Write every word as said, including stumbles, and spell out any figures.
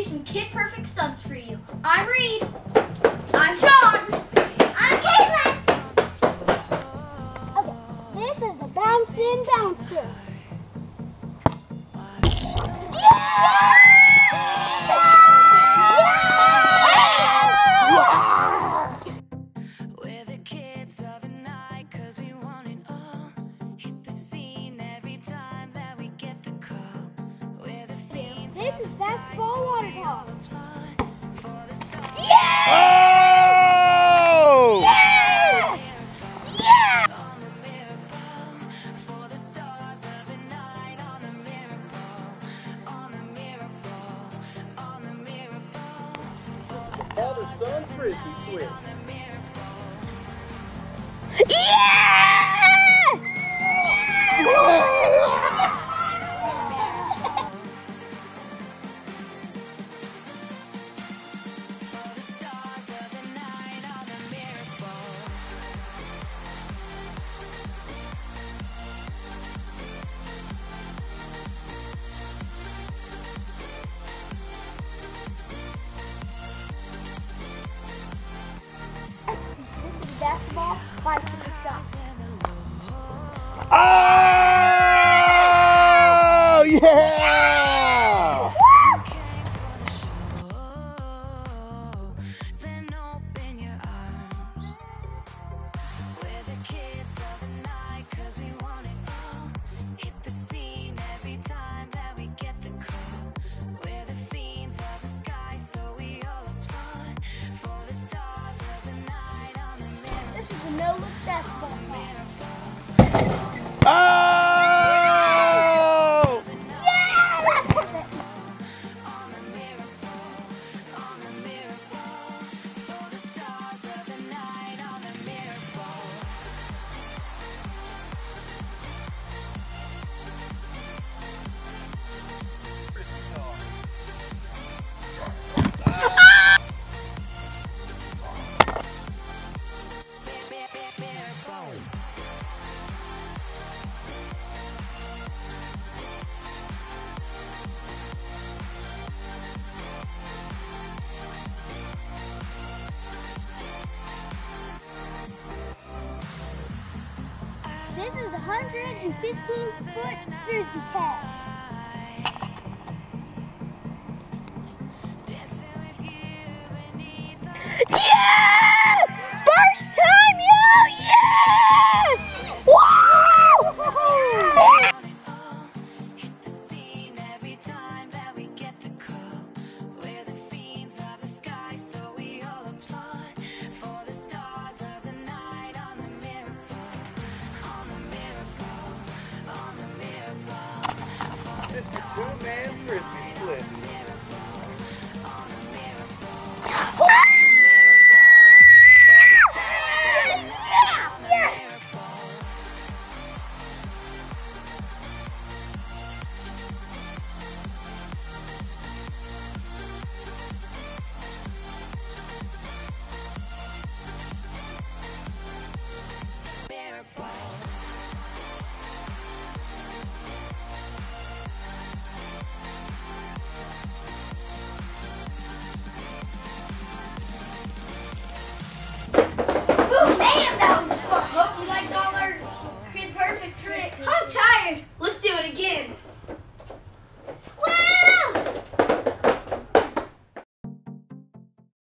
do some kid-perfect stunts for you. I'm Reid. I'm Sean. I'm Kaitlyn. Okay, this is the bouncing bouncer. We're the kids of the night, 'cause we want it all. Hit the scene every time that we get the call. We're the fiends. This is basketball water toss. Yeah! Oh! Yes! Yeah! On the mirror ball, for the stars of the night. On the mirror ball, on the mirror ball, on the mirror ball, for the Father son frisbee swing. on the mirror ball. Yes! For the stars of the night. On the mirror ball. This is basketball bicycle shot. Oh! Yeah! Then open your arms. We're the kids of the night, 'cause we want it all. Hit the scene every time that we get the call. We're the fiends of the sky, so we all applaud. For the stars of the night. On the mirror, This is the no-look basketball toss. Oh! Yes! on the mirror ball, on the mirror ball. For the stars of the night. On the mirror ball. Mirror ball. This is the one hundred fifteen foot frisbee catch. Dancing with you beneath the Yeah! First time, yo! Yes! Wow! want it all. Hit the scene every time that we get the call. We're the fiends of the sky, so we all applaud. For the stars of the night. On the mirror ball, on the mirror ball, on the mirror ball. For the It's the stars two-man frisbee split. mirror